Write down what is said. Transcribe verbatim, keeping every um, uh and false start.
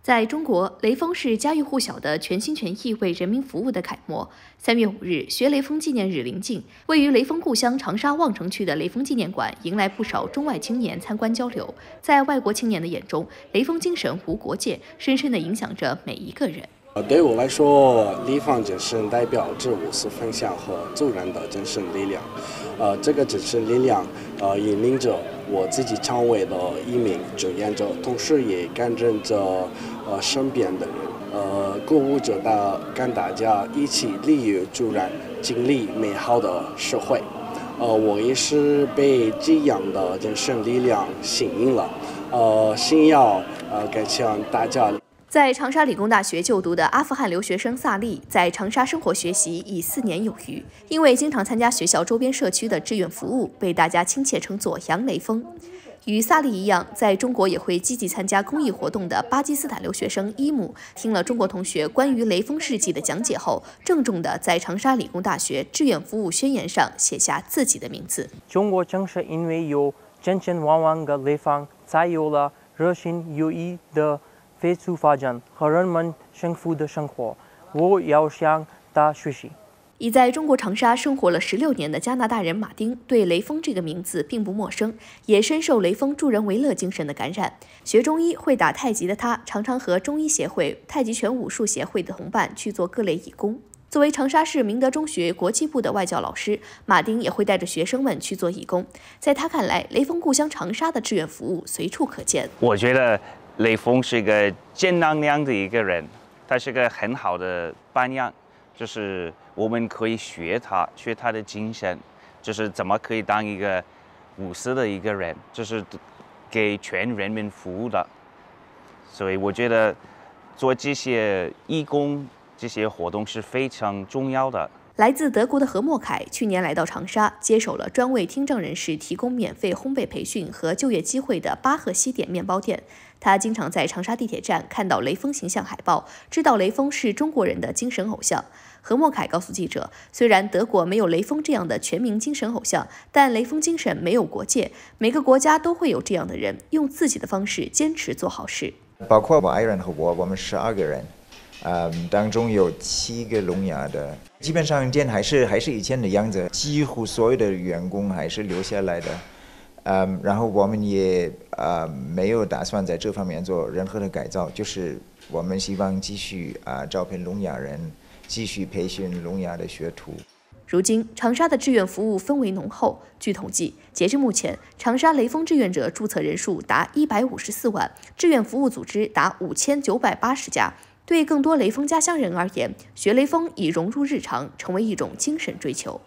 在中国，雷锋是家喻户晓的全心全意为人民服务的楷模。三月五日，学雷锋纪念日临近，位于雷锋故乡长沙望城区的雷锋纪念馆迎来不少中外青年参观交流。在外国青年的眼中，雷锋精神无国界，深深地影响着每一个人。 对我来说，雷锋精神代表着无私分享和助人的精神力量。呃，这个精神力量，呃，引领着我自己成为了一名志愿者，同时也感染着呃身边的人，呃，鼓舞着大跟大家一起利于助人，经历美好的社会。呃，我也是被这样的精神力量吸引了，呃，想要呃感谢大家。 在长沙理工大学就读的阿富汗留学生萨利，在长沙生活学习已四年有余，因为经常参加学校周边社区的志愿服务，被大家亲切称作“杨雷锋”。与萨利一样，在中国也会积极参加公益活动的巴基斯坦留学生伊姆，听了中国同学关于雷锋事迹的讲解后，郑重地在长沙理工大学志愿服务宣言上写下自己的名字。 中国正是因为有真正万万个雷锋，才有了热心有益的 飞速发展和人们幸福的生活，我要向他学习。 已在中国长沙生活了十六年的加拿大人马丁对雷锋这个名字并不陌生，也深受雷锋助人为乐精神的感染。学中医、会打太极的他，常常和中医协会、太极拳武术协会的同伴去做各类义工。作为长沙市明德中学国际部的外教老师，马丁也会带着学生们去做义工。在他看来，雷锋故乡长沙的志愿服务随处可见。 我觉得 雷锋是一个正能量的一个人，他是个很好的榜样，就是我们可以学他，学他的精神，就是怎么可以当一个无私的一个人，就是给全人民服务的。所以我觉得做这些义工、这些活动是非常重要的。 来自德国的何莫凯去年来到长沙，接手了专为听障人士提供免费烘焙培训和就业机会的巴赫西点面包店。他经常在长沙地铁站看到雷锋形象海报，知道雷锋是中国人的精神偶像。何莫凯告诉记者，虽然德国没有雷锋这样的全民精神偶像，但雷锋精神没有国界，每个国家都会有这样的人，用自己的方式坚持做好事。 包括我爱人和我，我们十二个人。 嗯，当中有七个聋哑的，基本上店还是还是以前的样子，几乎所有的员工还是留下来的。嗯，然后我们也呃没有打算在这方面做任何的改造，就是我们希望继续啊、呃、招聘聋哑人，继续培训聋哑的学徒。 如今，长沙的志愿服务氛围浓厚。据统计，截至目前，长沙雷锋志愿者注册人数达一百五十四万，志愿服务组织达五千九百八十家。对更多雷锋家乡人而言，学雷锋已融入日常，成为一种精神追求。